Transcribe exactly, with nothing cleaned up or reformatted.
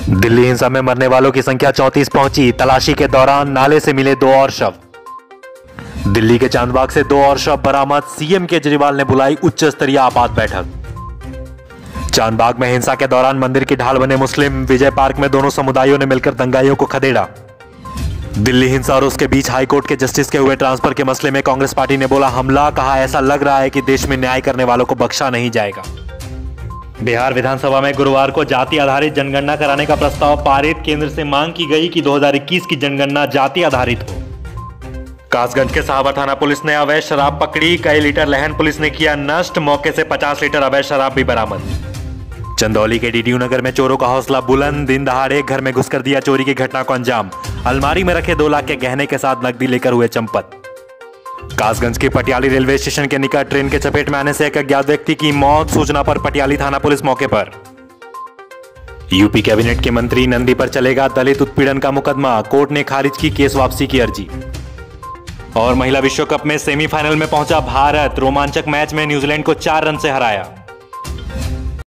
दिल्ली हिंसा में मरने वालों की संख्या चौंतीस पहुंची। तलाशी के दौरान नाले से मिले दो और शव। दिल्ली के चांदबाग से दो और शव बरामद। सीएम केजरीवाल ने बुलाई उच्च स्तरीय आपात बैठक। चांदबाग में हिंसा के दौरान मंदिर की ढाल बने मुस्लिम। विजय पार्क में दोनों समुदायों ने मिलकर दंगाइयों को खदेड़ा। दिल्ली हिंसा और उसके बीच हाईकोर्ट के जस्टिस के हुए ट्रांसफर के मसले में कांग्रेस पार्टी ने बोला हमला। कहा ऐसा लग रहा है कि देश में न्याय करने वालों को बख्शा नहीं जाएगा। बिहार विधानसभा में गुरुवार को जाति आधारित जनगणना कराने का प्रस्ताव पारित। केंद्र से मांग की गई कि दो हज़ार इक्कीस की जनगणना जाति आधारित हो। कासगंज के साहबा थाना पुलिस ने अवैध शराब पकड़ी। कई लीटर लहन पुलिस ने किया नष्ट। मौके से पचास लीटर अवैध शराब भी बरामद। चंदौली के डीडीयू नगर में चोरों का हौसला बुलंद। दिन दहाड़े घर में घुसकर दिया चोरी की घटना को अंजाम। अलमारी में रखे दो लाख के गहने के साथ नकदी लेकर हुए चंपत। कासगंज के पटियाली रेलवे स्टेशन के निकट ट्रेन के चपेट में आने से एक अज्ञात व्यक्ति की मौत। सूचना पर पटियाली थाना पुलिस मौके पर। यूपी कैबिनेट के मंत्री नंदी पर चलेगा दलित उत्पीड़न का मुकदमा। कोर्ट ने खारिज की केस वापसी की अर्जी। और महिला विश्व कप में सेमीफाइनल में पहुंचा भारत। रोमांचक मैच में न्यूजीलैंड को चार रन से हराया।